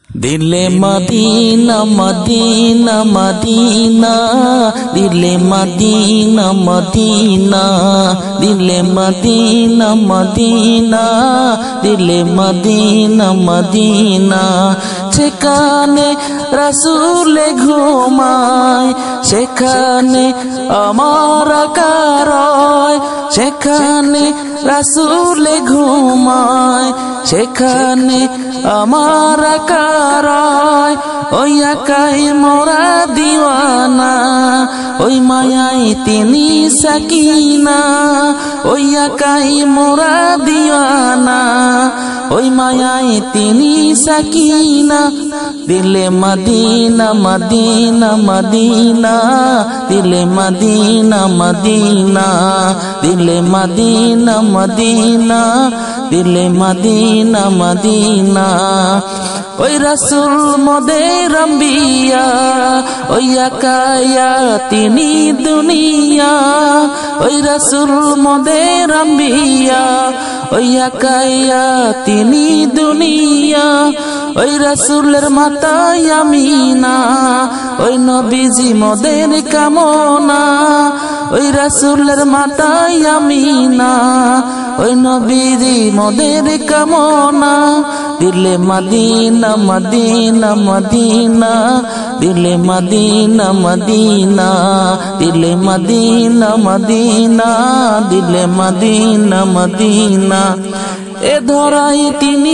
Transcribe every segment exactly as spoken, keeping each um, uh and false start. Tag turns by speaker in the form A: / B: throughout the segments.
A: दिले Madina Madina Madina दिले Madina Madina दिले मदीना मदीना दिले मदीना मदीना সেখানে রাসূলে ঘুমায় সেখানে আমার কারয় সেখানে রাসূলে ঘুমায় সেখানে আমার কারয় ওই একাই মোরা দিওয়ানা ওই মায়াই তিনি সাকিনা ওই একাই মোরা দিওয়ানা ওই মায়াই তিনি সাকিনা দিলে মদিনা মদিনা মদিনা দিলে মদিনা মদিনা দিলে মদিনা মদিনা দিলে মদিনা মদিনা ওই রাসূল মোদের আম্বিয়া ওই একায়া তিনি দুনিয়া ওই রাসূল মোদের আম্বিয়া ওই একায়া তিনি দুনিয়া ওই রাসূলের মাতা আমিনা ওই নবীজি মোদের কামনা ওই রাসূলের মাতা আমিনা ওই নবীজি মোদের কামনা দিলে মদিনা মদিনা মদিনা দিলে মদিনা মদিনা দিলে মদিনা মদিনা দিলে মদিনা মদিনা এ ধরাই তিনি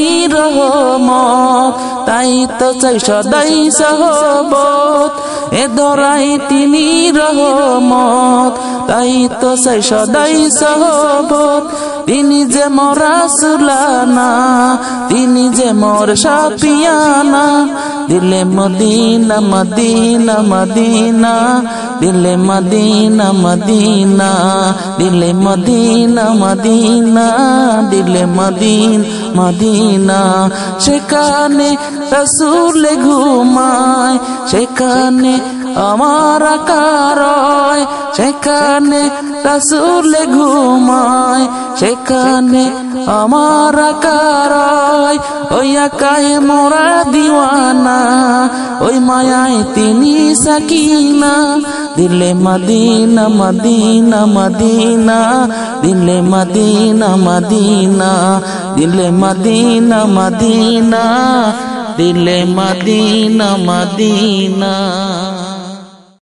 A: রহমত তাই তো চাই সদাই সহবত এ ধরাই তিনি রহমত তাই তো চাই সদাই সহবত তিনি যে মোর রাসূলানা তিনি যে মোর শাফিয়ানা দিলে মদিনা মদিনা মদিনা দিলে মদিনা মদিনা দিলে মদিনা মদিনা দিলে মদিনা মদিনা সেখানে রাসূলে ঘুমায় সেখানে আমার কারয় সেখানে রাসূলে ঘুমায় সেখানে আমার কারয় ওই একাই মোরা দিওয়ানা ওই মায়ায় তিনি সাকিনা দিলে মদিনা মদিনা মদিনা দিলে মদিনা মদিনা দিলে মদিনা মদিনা দিলে মদিনা মদিনা।